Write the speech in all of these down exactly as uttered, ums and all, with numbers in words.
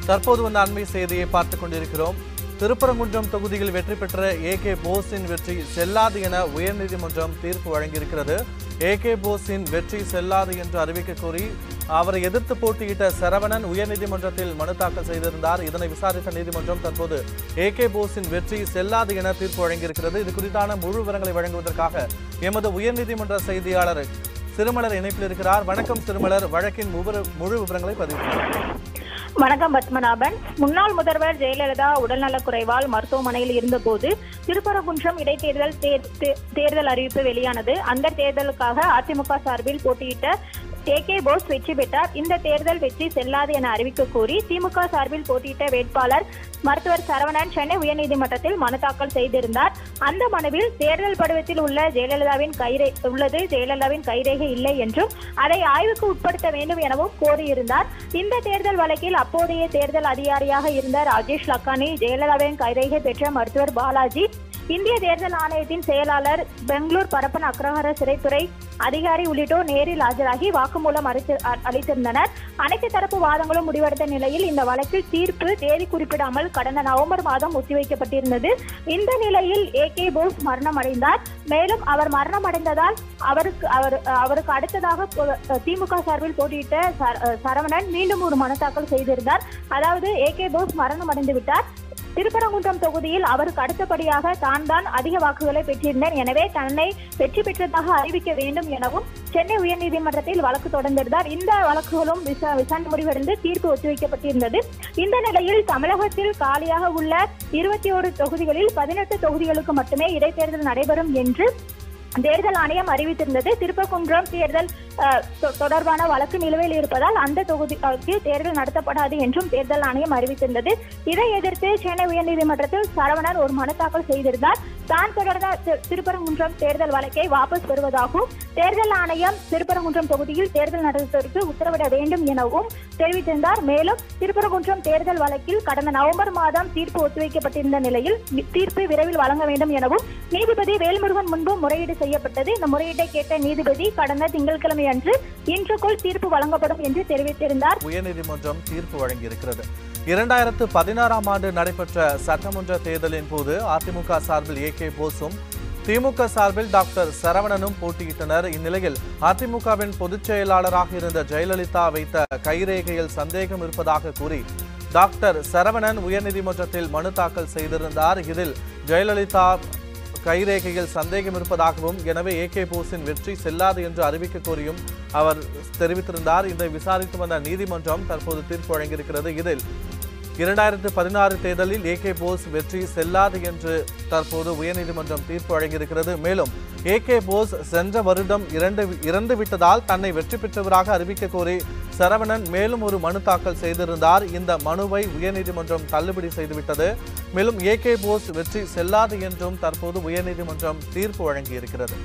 தற்போது வந்த அண்மை செய்தியை பார்த்துக் கொண்டிருக்கிறோம். திருப்பரங்குன்றம் தொகுதியில் வெற்றி பெற்ற ஏ கே போஸின் வெற்றி செல்லாது என உயர்நீதிமன்றம் தீர்ப்பு வழங்கியிருக்கிறது. ஏ கே போஸின் வெற்றி செல்லாது என்று அறிவிக்க கோரி அவரை எதிர்த்து போட்டியிட்ட சரவணன் உயர்நீதிமன்றத்தில் மனு தாக்கல் செய்திருந்தார். இதனை விசாரித்த நீதிமன்றம் தற்போது ஏ கே போஸின் வெற்றி செல்லாது என தீர்ப்பு வழங்கியிருக்கிறது. இது குறித்தான முழு விவரங்களை வழங்குவதற்காக எமது உயர்நீதிமன்ற செய்தியாளர் சிறுமலர் இணைப்பில் இருக்கிறார். வணக்கம் சிறுமலர், வழக்கின் முழு விவரங்களை பதிவு செய்கிறார். வணக்கம் பத்மநாபன். முன்னாள் முதல்வர் ஜெயலலிதா உடல்நலக்குறைவால் மருத்துவமனையில் இருந்தபோது திருப்பரங்குன்றம் இடைத்தேர்தல் தேர்தல் அறிவிப்பு வெளியானது. அந்த தேர்தலுக்காக அதிமுக சார்பில் போட்டியிட்ட ஏ கே போஸ் வெற்றி பெற்றார். இந்த தேர்தல் வெற்றி செல்லாது என அறிவிக்க கோரி திமுக சார்பில் போட்டியிட்ட வேட்பாளர் மருத்துவர் சரவணன் சென்னை உயர்நீதிமன்றத்தில் மனு தாக்கல் செய்திருந்தார். அந்த மனுவில் தேர்தல் படிவத்தில் உள்ள ஜெயலலிதாவின் கைரே உள்ளது ஜெயலலிதாவின் கைரேகை இல்லை என்றும் அதை ஆய்வுக்கு உட்படுத்த வேண்டும் எனவும் கோரியிருந்தார். இந்த தேர்தல் வழக்கில் அப்போதைய தேர்தல் அதிகாரியாக இருந்த ராஜேஷ் லக்கானி, ஜெயலலிதாவின் கைரேகை பெற்ற மருத்துவர் பாலாஜி, இந்திய தேர்தல் ஆணையத்தின் செயலாளர், பெங்களூர் பரப்பன் அக்ரஹார சிறைத்துறை அதிகாரி உள்ளிட்டோர் நேரில் ஆஜராகி வாக்குமூலம் அளித்திருந்தனர். அனைத்து தரப்பு வாதங்களும் முடிவடைந்த நிலையில் இந்த வழக்கில் தீர்ப்பு தேதி குறிப்பிடாமல் கடந்த நவம்பர் மாதம் ஒத்திவைக்கப்பட்டிருந்தது. இந்த நிலையில் ஏ கே போஸ் மரணம் அடைந்தார். மேலும் அவர் மரணம் அடைந்ததால் அவருக்கு அவர் அவருக்கு அடுத்ததாக திமுக சார்பில் போட்டியிட்ட சரவணன் மீண்டும் ஒரு மனு தாக்கல் செய்திருந்தார். அதாவது ஏ கே போஸ் மரணம் அடைந்து விட்டார். திருப்பரங்குன்றம் தொகுதியில் அவருக்கு அடுத்தபடியாக தான் தான் அதிக வாக்குகளை பெற்றிருந்தார். எனவே தன்னை வெற்றி பெற்றதாக அறிவிக்க வேண்டும் எனவும் சென்னை உயர்நீதிமன்றத்தில் வழக்கு தொடர்ந்திருந்தார். இந்த வழக்குகளும் விசாரணை முடிவடைந்து தீர்ப்பு ஒத்திவைக்கப்பட்டிருந்தது. இந்த நிலையில் தமிழகத்தில் காலியாக உள்ள இருபத்தி ஒரு தொகுதிகளில் பதினெட்டு தொகுதிகளுக்கு மட்டுமே இடைத்தேர்தல் நடைபெறும் என்று தேர்தல் ஆணையம் அறிவித்திருந்தது. திருப்பரங்குன்றம் தேர்தல் தொடர்பான வழக்கு நிலுவையில் இருப்பதால் அந்த தொகுதிக்கு தேர்தல் நடத்தப்படாது என்றும் தேர்தல் ஆணையம் அறிவித்திருந்தது. இதை எதிர்த்து சென்னை உயர்நீதிமன்றத்தில் சரவணன் ஒரு மனு தாக்கல் செய்திருந்தார். தான் தொடர்ந்த திருப்பரங்குன்றம் தேர்தல் வழக்கை வாபஸ் பெறுவதாகவும் தேர்தல் ஆணையம் திருப்பரங்குன்றம் தொகுதியில் தேர்தல் நடத்துவதற்கு உத்தரவிட வேண்டும் எனவும் தெரிவித்திருந்தார். மேலும் திருப்பரங்குன்றம் தேர்தல் வழக்கில் கடந்த நவம்பர் மாதம் தீர்ப்பு ஒத்திவைக்கப்பட்டிருந்த நிலையில் தீர்ப்பு விரைவில் வழங்க வேண்டும் எனவும் நீதிபதி வேல்முருகன் முன்பு முறையீடு செய்யப்பட்டது. இந்த முறையீட்டை கேட்ட நீதிபதி கடந்த திங்கட்கிழமை அன்று இன்றுக்குள் தீர்ப்பு வழங்கப்படும் என்று தெரிவித்திருந்தார். உயர்நீதிமன்றம் தீர்ப்பு வழங்கியிருக்கிறது. இரண்டாயிரத்து பதினாறாம் ஆண்டு நடைபெற்ற சட்டமன்ற தேர்தலின் போது அதிமுக சார்பில் ஏ கே போஸும் திமுக சார்பில் டாக்டர் சரவணனும் போட்டியிட்டனர். இந்நிலையில் அதிமுகவின் பொதுச் செயலாளராக இருந்த ஜெயலலிதா வைத்த கைரேகையில் சந்தேகம் இருப்பதாக கூறி டாக்டர் சரவணன் உயர்நீதிமன்றத்தில் மனு தாக்கல் செய்திருந்தார். இதில் ஜெயலலிதா கைரேகையில் சந்தேகம் இருப்பதாகவும் எனவே ஏ கே போஸின் வெற்றி செல்லாது என்று அறிவிக்க கோரியும் அவர் தெரிவித்திருந்தார். இதை விசாரித்து வந்த நீதிமன்றம் தற்போது தீர்ப்பு வழங்கியிருக்கிறது. இதில் இரண்டாயிரத்து பதினாறு தேர்தலில் ஏ கே போஸ் வெற்றி செல்லாது என்று தற்போது உயர்நீதிமன்றம் தீர்ப்பு வழங்கியிருக்கிறது. மேலும் ஏ கே போஸ் சென்ற வருடம் இரண்டு இறந்து விட்டதால் தன்னை வெற்றி பெற்றவராக அறிவிக்க கோரி சரவணன் மேலும் ஒரு மனு தாக்கல் செய்திருந்தார். இந்த மனுவை உயர்நீதிமன்றம் தள்ளுபடி செய்துவிட்டது. மேலும் ஏ கே போஸ் வெற்றி செல்லாது என்றும் தற்போது உயர்நீதிமன்றம் தீர்ப்பு வழங்கியிருக்கிறது.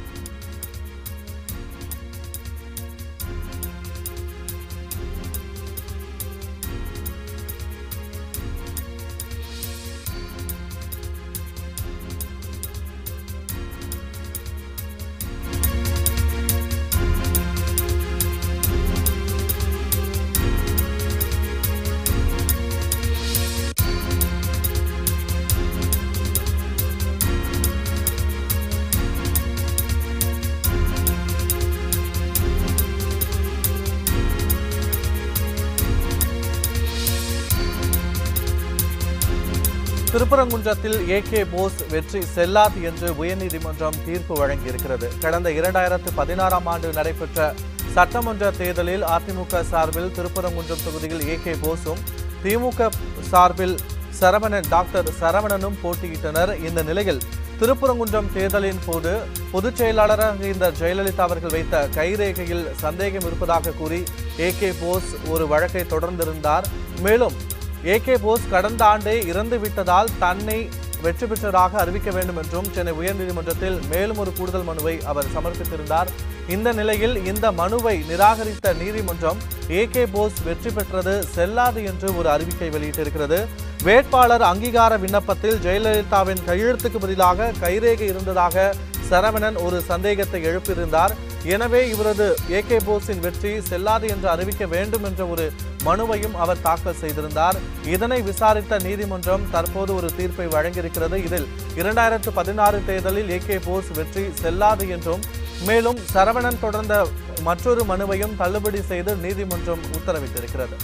திருப்பரங்குன்றத்தில் ஏ கே போஸ் வெற்றி செல்லாது என்று உயர்நீதிமன்றம் தீர்ப்பு வழங்கியிருக்கிறது. கடந்த இரண்டாயிரத்து பதினாறாம் ஆண்டு நடைபெற்ற சட்டமன்ற தேர்தலில் அதிமுக சார்பில் திருப்பரங்குன்றம் தொகுதியில் ஏ கே போஸும் திமுக சார்பில் சரவணன் டாக்டர் சரவணனும் போட்டியிட்டனர். இந்த நிலையில் திருப்பரங்குன்றம் தேர்தலின் போது பொதுச் செயலாளராக இருந்த ஜெயலலிதா அவர்கள் வைத்த கைரேகையில் சந்தேகம் இருப்பதாக கூறி ஏ கே போஸ் ஒரு வழக்கை தொடர்ந்திருந்தார். மேலும் ஏ கே போஸ் கடந்த ஆண்டே இறந்து விட்டதால் தன்னை வெற்றி பெற்றதாக அறிவிக்க வேண்டும் என்றும் சென்னை உயர்நீதிமன்றத்தில் மேலும் ஒரு கூடுதல் மனுவை அவர் சமர்ப்பித்திருந்தார். இந்த நிலையில் இந்த மனுவை நிராகரித்த நீதிமன்றம் ஏ கே போஸ் வெற்றி பெற்றது செல்லாது என்று ஒரு அறிவிக்கை வெளியிட்டிருக்கிறது. வேட்பாளர் அங்கீகார விண்ணப்பத்தில் ஜெயலலிதாவின் கையெழுத்துக்கு பதிலாக கைரேகை இருந்ததாக சரவணன் ஒரு சந்தேகத்தை எழுப்பியிருந்தார். எனவே இவரது ஏ கே போஸின் வெற்றி செல்லாது என்று அறிவிக்க வேண்டும் என்ற ஒரு மனுவையும் அவர் தாக்கல் செய்திருந்தார். இதனை விசாரித்த நீதிமன்றம் தற்போது ஒரு தீர்ப்பை வழங்கியிருக்கிறது. இதில் இரண்டாயிரத்து பதினாறு தேர்தலில் ஏ கே போஸ் வெற்றி செல்லாது என்றும் மேலும் சரவணன் தொடர்ந்த மற்றொரு மனுவையும் தள்ளுபடி செய்து நீதிமன்றம் உத்தரவிட்டிருக்கிறது.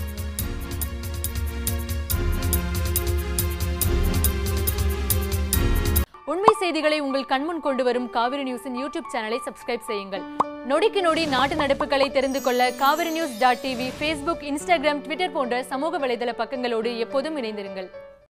உண்மை செய்திகளை உங்கள் கண்முன் கொண்டு வரும் காவிரி நியூஸின் யூடியூப் சேனலை சப்ஸ்கிரைப் செய்யுங்கள். நொடிக்கு நொடி நாட்டு நடப்புகளை தெரிந்து கொள்ள Kaveri news dot TV, Facebook, Instagram, Twitter போன்ற சமூக வலைதள பக்கங்களோடு எப்போதும் இணைந்திருங்கள்.